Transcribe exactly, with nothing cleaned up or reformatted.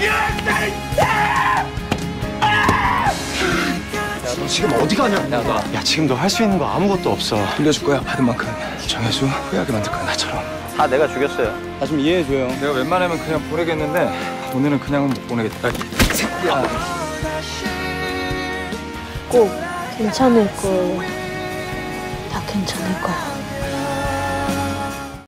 야, 너 지금 어디 가냐? 야, 너. 야, 지금 너 할 수 있는 거 아무것도 없어. 빌려줄 거야. 받은 만큼 정해줘. 후회하게 만들 거야, 나처럼. 다 내가 죽였어요. 나 좀 이해해줘요. 내가 웬만하면 그냥 보내겠는데 오늘은 그냥은 못 보내겠다. 이 새끼야. 꼭 괜찮을 거예요. 다 괜찮을 거야.